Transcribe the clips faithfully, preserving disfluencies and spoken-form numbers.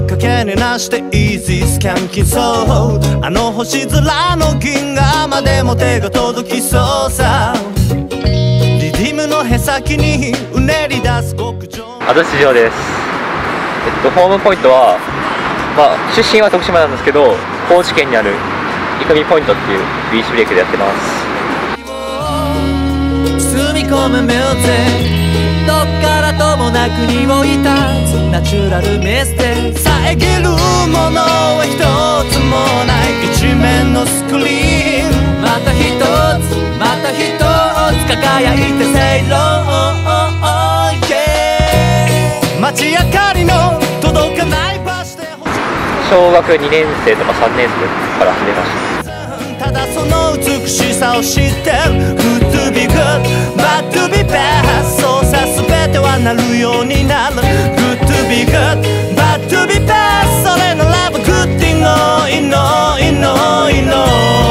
かけになして Easy Scan 来そうあの星空の銀河までも手が届きそうさリディムのへさきにうねり出す極上安土城です。えっとホームポイントはまあ出身は徳島なんですけど高知県にある生見ポイントっていうビーチブレイクでやってます。 包み込むミュージックどっからともな国をいたつナチュラルメステ遮るものは一つもない一面のスクリーンまた一つまた一つ輝いてセイロー街明かりの届かない場所で小学にねん生とかさんねん生から始めました。 ただその美しさを知ってる Good to be good, bad to be bad 操作すべてはなるようになる Good to be good, bad to be bad それならば Good thing oh, you know, you know, you know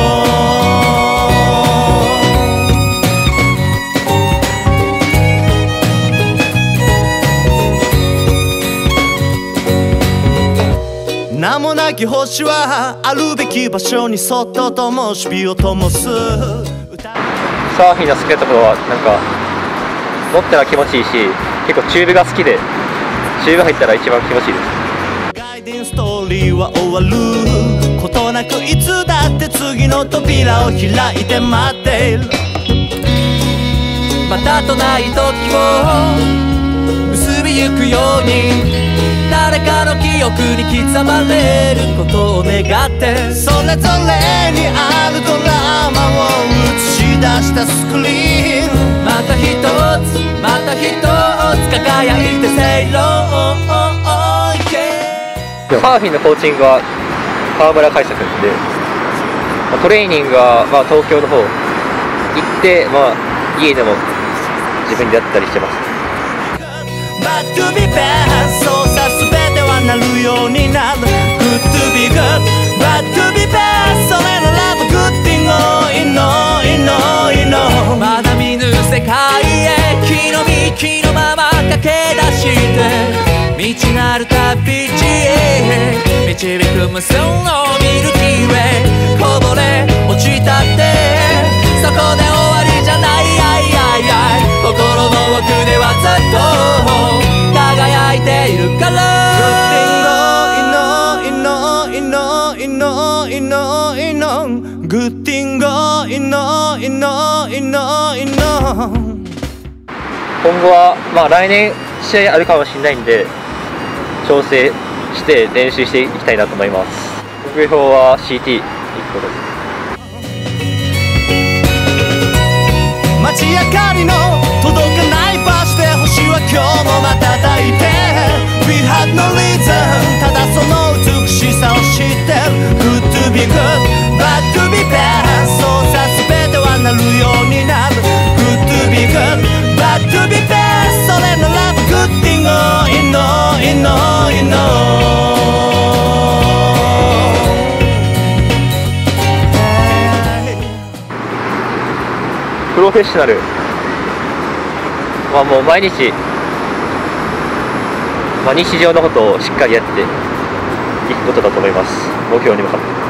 名もなき星はあるべき場所にそっと灯し火を灯すサーフィンの好きなところはなんか乗ったら気持ちいいし結構チューブが好きでチューブ入ったら一番気持ちいいです。 ガイデンストーリーは終わることなくいつだって次の扉を開いて待っているまたとない時を結びゆくように誰かの記憶に刻まれることを願ってそれぞれにあるドラマを映し出したスクリーンまた一つまた一つ輝いてセイローサーフィンのコーチングは川村海作でトレーニングはまあ東京の方行ってまあ家でも自分でやったりしてます。 Bad to be bad 操作すべてはなるようになる Good to be good Bad to be bad それならば Good thing oh, you know, you know, you know まだ見ぬ世界へ木の幹のまま駆け出して未知なる旅路へ導く無数のミルキーウェイこぼれ落ちたってそこで終わりじゃないあいあいあい心の奥ではずっと輝いているから Good thing oh, you know, you know, you know, you know, you know Good thing oh, you know, you know, you know, you know 今後はまあ来年試合あるかもしれないんで調整して練習していきたいなと思います。目標は シーティー 行くことです。 街明かりの届かない場所で星は今日も瞬いて We had no reason ただその美しさを知ってる Good to be good Bad to be bad 操作すべてはなるようになる Good to be good Bad to be bad それならば Good thing oh, you know, you know, you know プロフェッショナルはもう毎日、まあ、日常のことをしっかりやっていくことだと思います。目標に向かって。